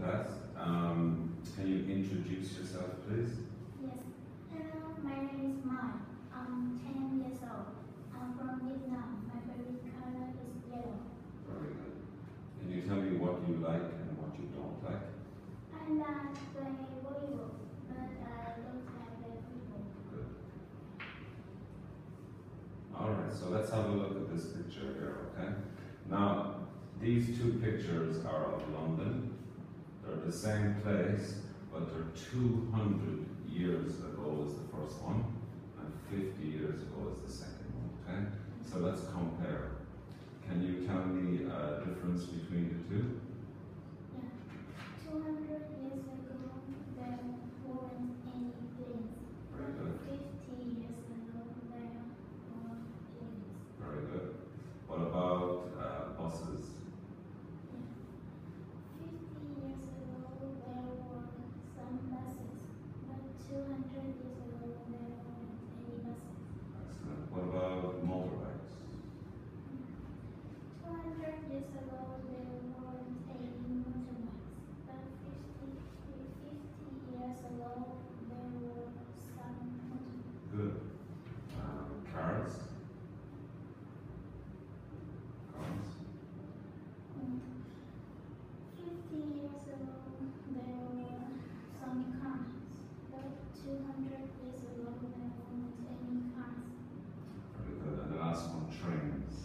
best. Can you introduce yourself, please? Yes. Hello, my name is Mai. I'm 10 years old. I'm from Vietnam. My favorite color is yellow. Very good. Can you tell me what you like and what you don't like? I like playing volleyball, but I don't like playing football. Good. Alright, so let's have a look at this picture here, okay? Now, these two pictures are of London. They're the same place, but they're 200 years ago is the first one, and 50 years ago is the second one, okay? So let's compare. Can you tell me a difference between the two? Yeah. 200 years ago, there weren't any planes. Very good. 50 years ago, there were planes. Very good. What about buses? Yeah. 50 years ago, there were some buses, but 200 years ago, there weren't any buses. Excellent. What about motorbikes? 200 years ago, there weren't any motorbikes, but 50 years ago, there were some motorbikes. Good. Cars? Cars? 50 years ago, there were some cars, but 200 years ago, there weren't any cars. Very good. And the last one, trains.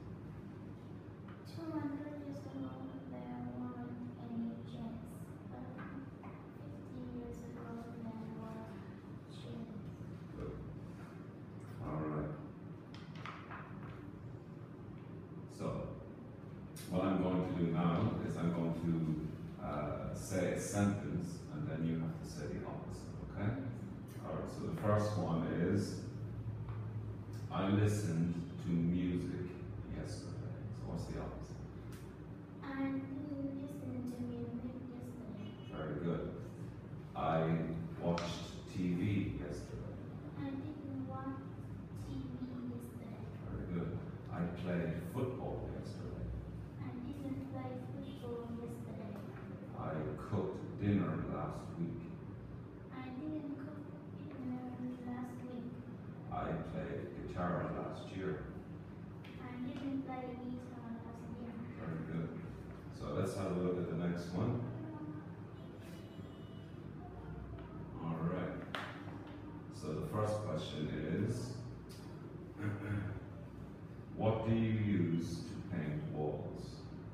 200 years ago, there weren't any jets, but 50 years ago, there were trains. Good. All right. So, what I'm going to do now is I'm going to say a sentence, and then you have to say the opposite, okay? All right, so the first one is, I listened to music yesterday. So what's the opposite? I didn't listen to music yesterday. Very good. I watched TV yesterday. I didn't watch TV yesterday. Very good. I played football yesterday. I didn't play football yesterday. I cooked dinner last week. I didn't cook dinner last week. I played guitar last year. I didn't play guitar last year. Very good. So let's have a look at the next one. All right. So the first question is, what do you use to paint walls?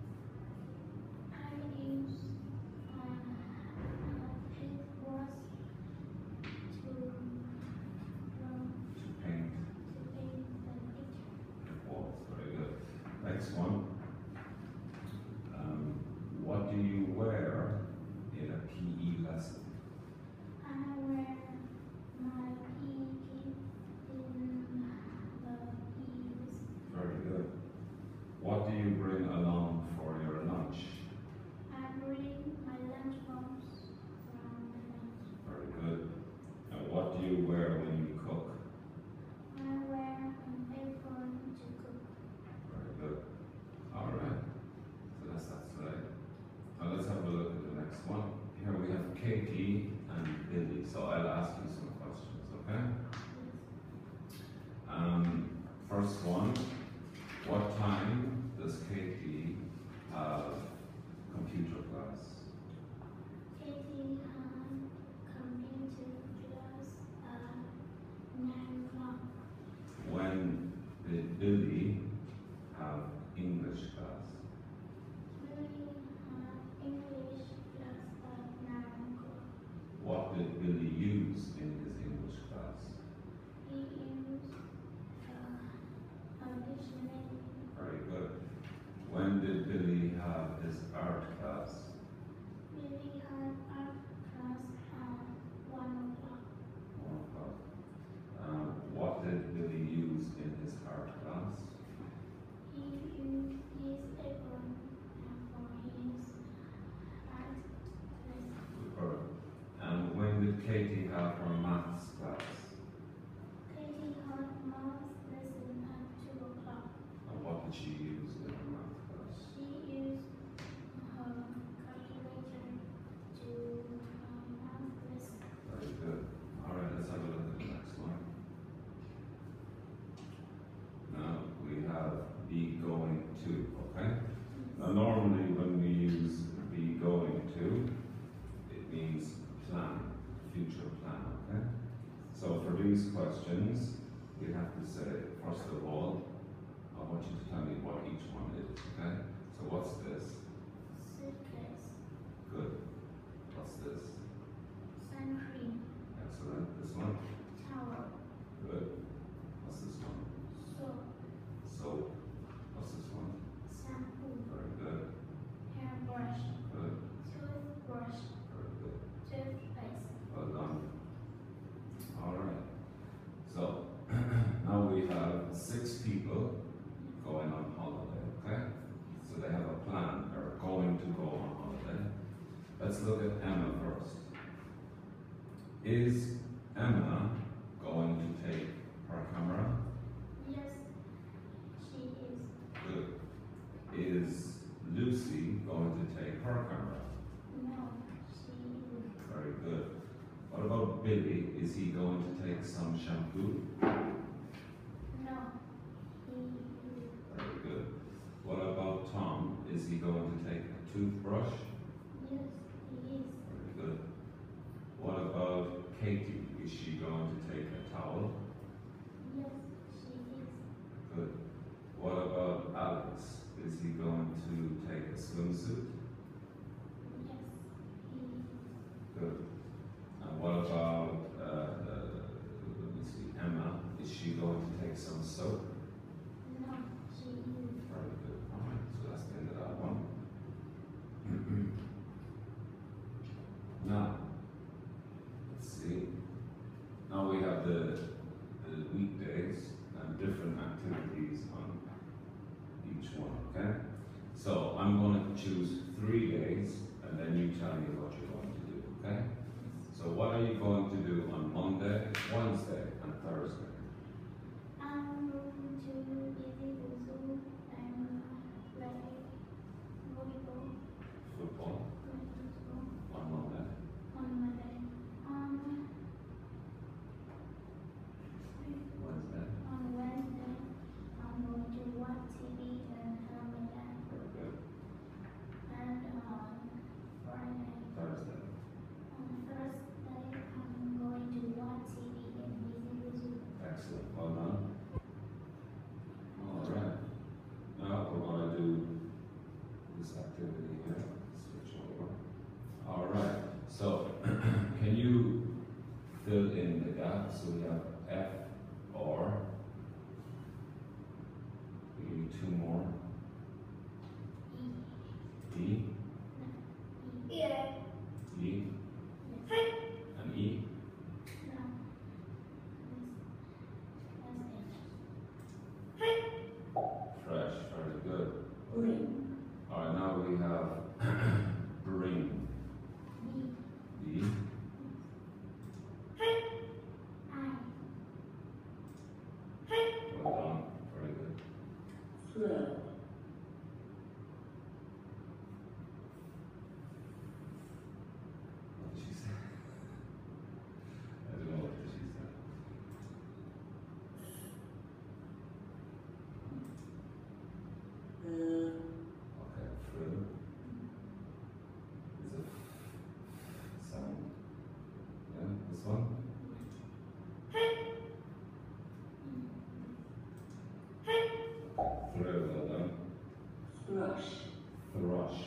I use paintbrush to Paint paint the picture. walls. Very good. Next one. What do you wear in a PE lesson? I wear my PE kit in the PE lesson. Very good. What do you bring along for your lunch? I bring my lunchbox from my lunch. Very good. And what do you wear when you cook? I wear an apron to cook. Very good. All right. So that's right. Now let's have a look at the next one. Here we have Katie and Billy. So I'll ask you some questions, okay? First one, what time does Katie have computer class? Katie had computer class at 9 o'clock. When did Billy have English class? Billy had English class at 9 o'clock. What did Billy use in his English class? He used a dictionary. Very good. When did Billy have his art class? Billy had art class at 1 o'clock. 1 o'clock. What did Billy use in his art class? He used his apron for his art lesson. Super. And when did Katie have her maths class? Katie had math lesson at 2 o'clock. And what did she use in her math class? She used her calculator. each one is, okay? So what's this? Suitcase. Good. What's this? Sun cream. Excellent. This one? Towel. Good. What's this one? Soap. Soap. What's this one? Shampoo. Very good. Hairbrush. Good. Toothbrush. Very good. Toothpaste. Well done. All right. So now we have 6 people going on holiday, okay? So they have a plan. They're going to go on holiday. Let's look at Emma first. Is Emma going to take her camera? Yes, she is. Good. Is Lucy going to take her camera? No, she isn't. Very good. What about Billy? Is he going to take some shampoo? No, he isn't. Very good. What about Tom? Is he going to take a toothbrush? Yes, he is. Very good. What about Katie? Is she going to take a towel? Yes, she is. Good. What about Alex? Is he going to take a swimsuit? Yes, he is. Good. And what about, let me see, Emma? Is she going to take some soap? No, she isn't. Very good. All right, so that's the end of that one. Now, let's see. Now we have the weekdays and different activities on each one, okay? So I'm going to choose 3 days and then you tell me what you're going to do, okay? So what are you going to do on Monday, Wednesday, and Thursday? I'm going to visit the zoo and play volleyball. Football Play football on Monday. on Monday. Wednesday. On Wednesday, I'm going to watch TV and have a nap. Very good. And on Friday, Thursday. on Thursday, I'm going to watch TV and visit the zoo. Excellent. Well done. All right. Now we're going to do this activity here. Switch over. All right. So can you fill in the gap? So we have F or we need 2 more. E, Yeah. E, Yes. and E. No. Fresh. Very good. Bring. All right. Now we have bring. B. B. I. Well done. Very good. Flow. What did she say? I don't know what she said. Okay, through is a sound. Yeah, this one. Through, well done. Thrush. Thrush.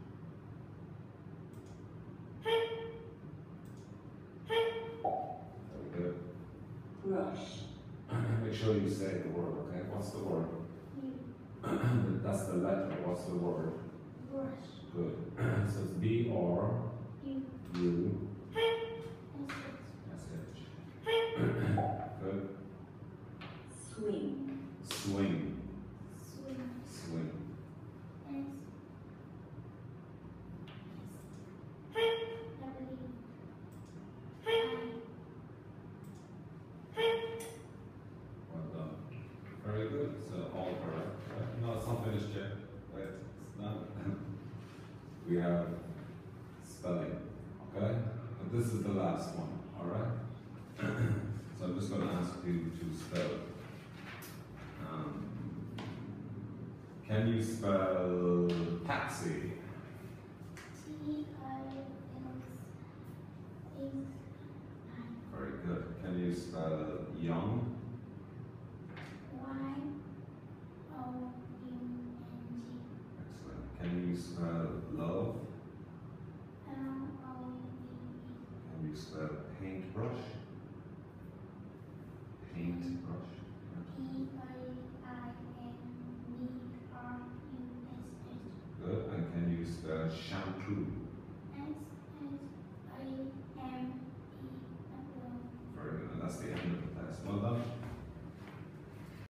Very good. Brush. Make sure you say the word, okay? What's the word? U. That's the letter. What's the word? Brush. Good. So it's B R U. U S. S H. Good. Swing. Swing. Swing. Swing. S. W. Well done. Very good. So all correct. Right? No, it's not finished yet. Wait, it's not. We have spelling. Okay? But this is the last one. Alright? So I'm just going to ask you to spell. Can you spell taxi? T-I-S-H-I. Very good. Can you spell young? Y-O-U-N-G. Can you spell love? L-O-V-E. Can you spell paintbrush? Paintbrush. P-A-I-N-B-R-U-S-H. Good. And can you spell shampoo?